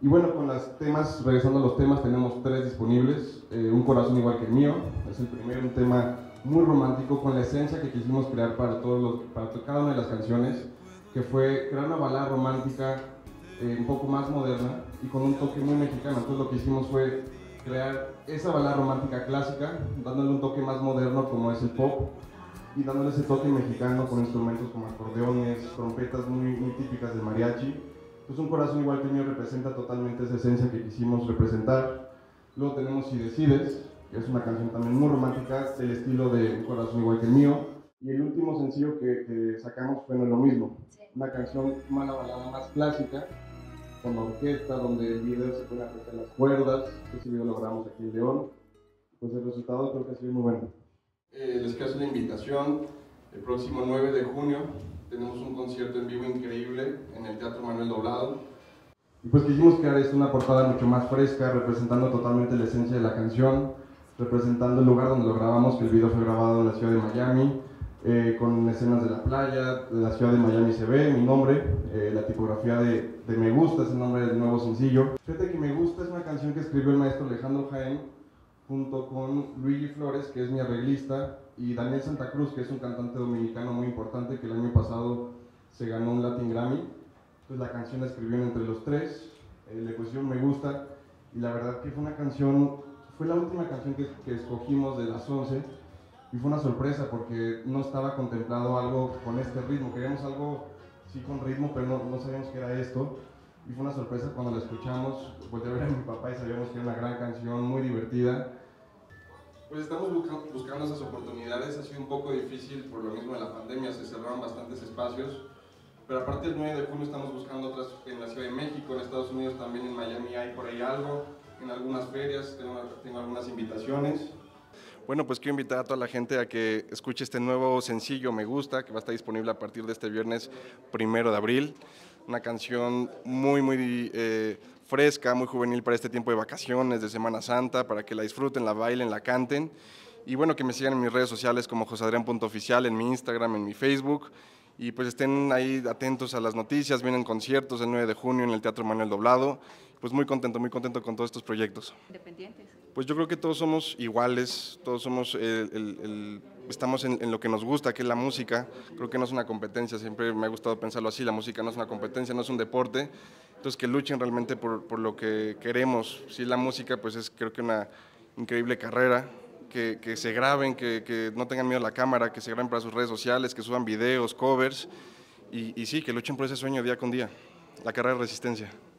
Y bueno, con los temas, regresando a los temas, tenemos 3 disponibles. Un corazón igual que el mío, es el primero, un tema muy romántico con la esencia que quisimos crear para cada una de las canciones, que fue crear una balada romántica un poco más moderna y con un toque muy mexicano. Entonces lo que hicimos fue crear esa balada romántica clásica, dándole un toque más moderno como es el pop, y dándole ese toque mexicano con instrumentos como acordeones, trompetas muy típicas del mariachi. Pues un corazón igual que el mío representa totalmente esa esencia que quisimos representar. Luego tenemos Si Decides, que es una canción también muy romántica, del estilo de Un corazón igual que el mío. Y el último sencillo que sacamos fue No es lo mismo, una canción, una balada más clásica, con orquesta, donde el video se pueden apreciar las cuerdas. Ese video lo grabamos aquí en León. Pues el resultado creo que ha sido muy bueno. Les quiero hacer una invitación. El próximo 9 de junio tenemos un concierto en vivo increíble en el Teatro Manuel Doblado. Y pues quisimos crear una portada mucho más fresca, representando totalmente la esencia de la canción, representando el lugar donde lo grabamos, que el video fue grabado en la ciudad de Miami, con escenas de la playa, de la ciudad de Miami se ve, mi nombre, la tipografía de Me Gusta es el nombre del nuevo sencillo. Fíjate que Me Gusta es una canción que escribió el maestro Alejandro Jaén, junto con Luigi Flores, que es mi arreglista, y Daniel Santa Cruz, que es un cantante dominicano muy importante que el año pasado se ganó un Latin Grammy. Entonces la canción la escribieron entre los 3, le pusieron Me Gusta, y la verdad que fue una canción, fue la última canción que escogimos de las 11, y fue una sorpresa porque no estaba contemplado algo con este ritmo. Queríamos algo sí con ritmo, pero no sabíamos que era esto. Y fue una sorpresa cuando la escuchamos. Volteé a ver a mi papá y sabíamos que era una gran canción, muy divertida. Pues estamos buscando esas oportunidades. Ha sido un poco difícil por lo mismo de la pandemia, se cerraron bastantes espacios. Pero a partir del 9 de junio estamos buscando otras en la Ciudad de México, en Estados Unidos también, en Miami hay por ahí algo, en algunas ferias, tengo algunas invitaciones. Bueno, pues quiero invitar a toda la gente a que escuche este nuevo sencillo Me Gusta, que va a estar disponible a partir de este viernes 1 de abril. Una canción muy fresca, muy juvenil para este tiempo de vacaciones, de Semana Santa, para que la disfruten, la bailen, la canten. Y bueno, que me sigan en mis redes sociales como josadrian.oficial, en mi Instagram, en mi Facebook. Y pues estén ahí atentos a las noticias, vienen conciertos el 9 de junio en el Teatro Manuel Doblado. Pues muy contento con todos estos proyectos. Independientes. Pues yo creo que todos somos iguales, todos somos estamos en lo que nos gusta, que es la música. Creo que no es una competencia, siempre me ha gustado pensarlo así, la música no es una competencia, no es un deporte. Entonces que luchen realmente por lo que queremos. Si es la música, pues es creo que una increíble carrera. Que se graben, que no tengan miedo a la cámara, que se graben para sus redes sociales, que suban videos, covers y sí, que luchen por ese sueño día con día, la carrera de resistencia.